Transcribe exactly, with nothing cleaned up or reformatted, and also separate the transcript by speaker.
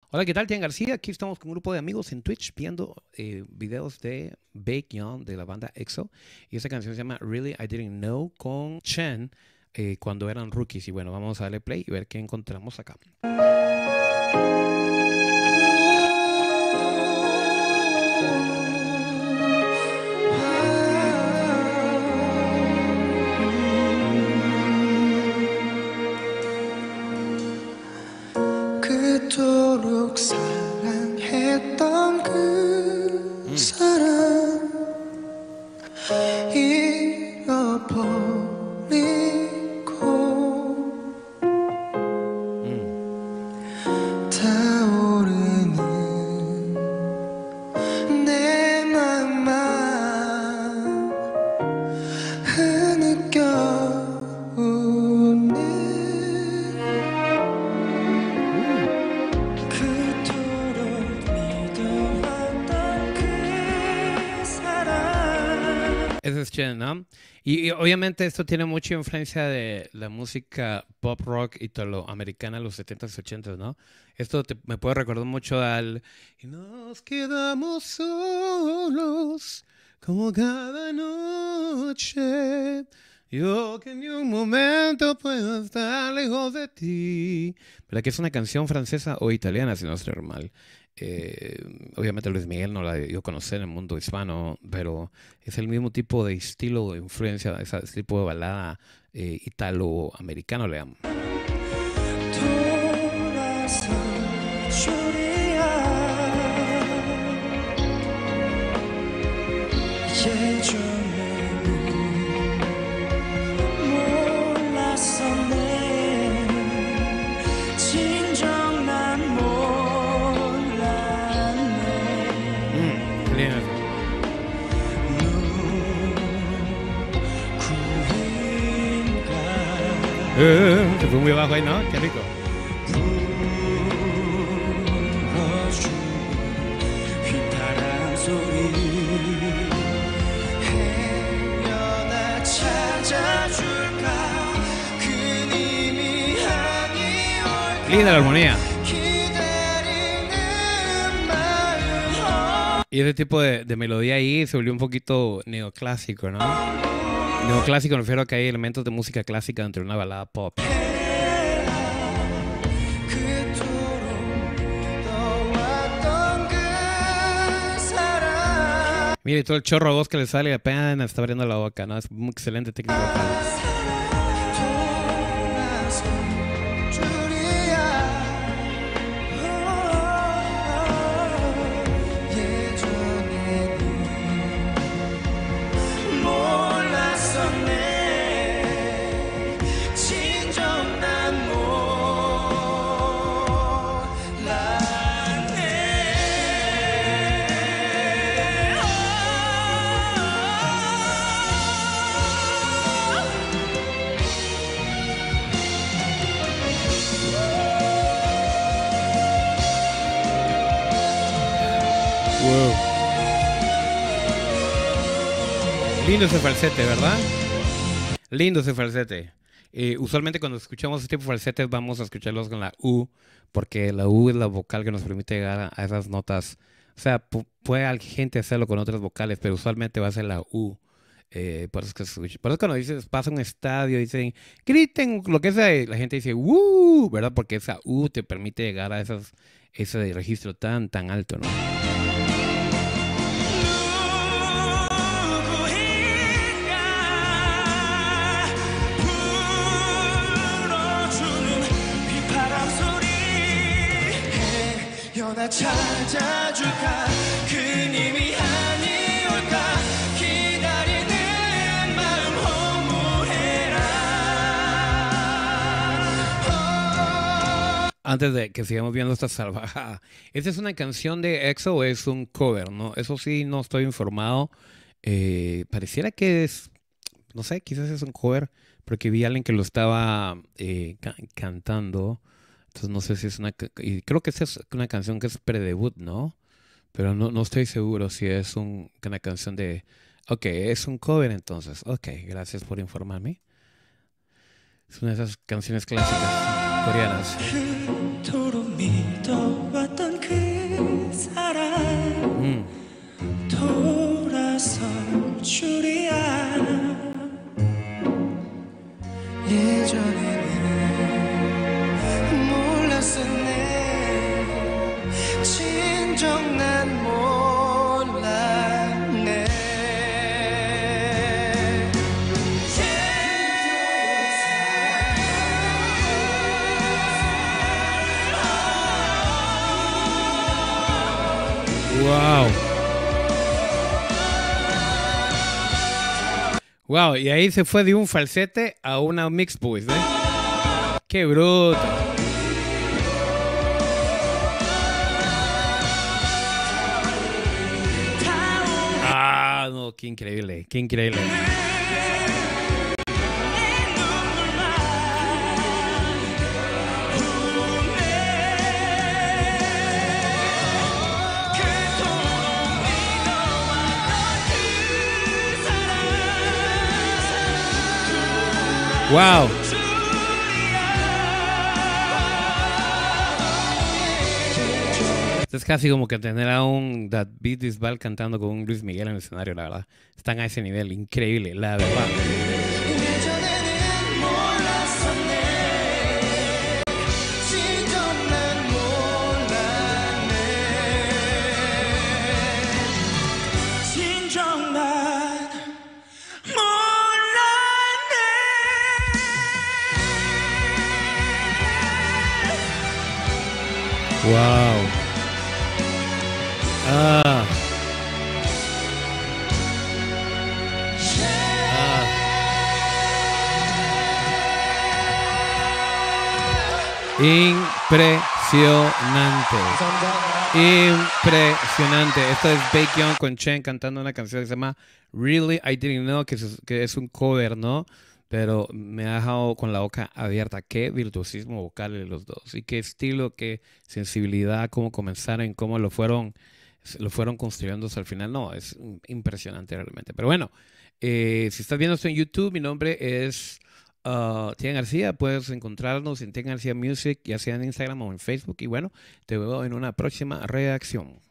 Speaker 1: Hola, ¿qué tal? Tian García. Aquí estamos con un grupo de amigos en Twitch viendo eh, videos de Baekhyun de la banda EXO. Y esta canción se llama Really I Didn't Know con Chen eh, cuando eran rookies. Y bueno, vamos a darle play y ver qué encontramos acá.
Speaker 2: 그토록 사랑했던 그
Speaker 1: 음.
Speaker 2: 사람 잃어버리고
Speaker 1: 음.
Speaker 2: 타오르는 내 맘만 흐느껴오네.
Speaker 1: Ese es Chen, ¿no? Y, y obviamente esto tiene mucha influencia de la música pop rock italoamericana de los setentas y ochentas, ¿no? Esto te- me puede recordar mucho al Y nos quedamos solos como cada noche. Yo que ni un momento puedo estar lejos de ti. ¿Verdad que es una canción francesa o italiana, si no estoy mal? Eh, obviamente Luis Miguel no la dio a conocer en el mundo hispano, pero es el mismo tipo de estilo o influencia, ese tipo de balada eh, italoamericano, le llaman.
Speaker 2: 돌아서 줄이야 예전에는 몰랐었네 진정 난 몰랐네
Speaker 1: Mm, qué lindo eso.
Speaker 2: 너 구인가
Speaker 1: Eh, se fue muy bajo ahí, ¿no? Qué rico.
Speaker 2: 불어준 휘파람 소리 행여나 찾아줄까 그님이 향이 올까
Speaker 1: Linda la armonía.
Speaker 2: 기다리는 마음
Speaker 1: Y ese tipo de, de melodía ahí se volvió un poquito neoclásico, ¿no? Neoclásico me refiero a que hay elementos de música clásica dentro de una balada pop.
Speaker 2: 그토록 믿어왔던 그 사람
Speaker 1: Mire, todo el chorro de voz que le sale apenas está abriendo la boca, ¿no? Es un excelente técnico vocal.
Speaker 2: 돌아서 줄이야 예전에는 몰랐었네 진정 난
Speaker 1: Wow. Lindo ese falsete, ¿verdad? Lindo ese falsete. Eh, usualmente cuando escuchamos este tipo de falsetes vamos a escucharlos con la U, porque la U es la vocal que nos permite llegar a, a esas notas. O sea, pu- puede al- gente hacerlo con otras vocales, pero usualmente va a ser la U. Eh, por eso es que se escucha- por eso cuando dices, pasa a un estadio y dicen, griten, lo que sea, y la gente dice, ¡uh! ¿Verdad? Porque esa U te permite llegar a esas, ese registro tan, tan alto, ¿no?
Speaker 2: 불어주는 휘파람 소리 행여나 찾아줄까 그님이 향이 올까 기다리는 마음 허무해라
Speaker 1: Antes de que sigamos viendo esta salvajada, ¿esta es una canción de EXO o es un cover? ¿No? Eso sí, no estoy informado. Eh, pareciera que es, no sé, quizás es un cover, porque vi a alguien que lo estaba eh, ca- cantando. Entonces no sé si es una... ca- Y creo que esta es una canción que es predebut, ¿no? Pero no, no estoy seguro si es un, una canción de... Ok, es un cover entonces. Ok, gracias por informarme. Es una de esas canciones clásicas coreanas.
Speaker 2: 그토록 믿어왔던 진정 난 몰랐네.
Speaker 1: Wow. Wow, y ahí se fue de un falsete a una mixed voice, ¿eh? ¡Qué bruto! Ah, no, qué increíble, qué increíble. Wow. Es casi como que tener a un David Bisbal cantando con un Luis Miguel en el escenario, la verdad. Están a ese nivel, increíble, la verdad.
Speaker 2: 예전에는 몰랐었네. 진정 난 몰랐네. 진정 난 몰랐네.
Speaker 1: Wow. Ah. Ah. Impresionante. Impresionante. Esto es Baekhyun con Chen cantando una canción que se llama Really I Didn't Know, que es, que es un cover, ¿no? Pero me ha dejado con la boca abierta. Qué virtuosismo vocal de los dos. Y qué estilo, qué sensibilidad, cómo comenzaron, cómo lo fueron, lo fueron construyendo hasta el final. No, es impresionante realmente. Pero bueno, eh, si estás viendo esto en YouTube, mi nombre es uh, Tian García. Puedes encontrarnos en Tian García Music, ya sea en Instagram o en Facebook. Y bueno, te veo en una próxima reacción.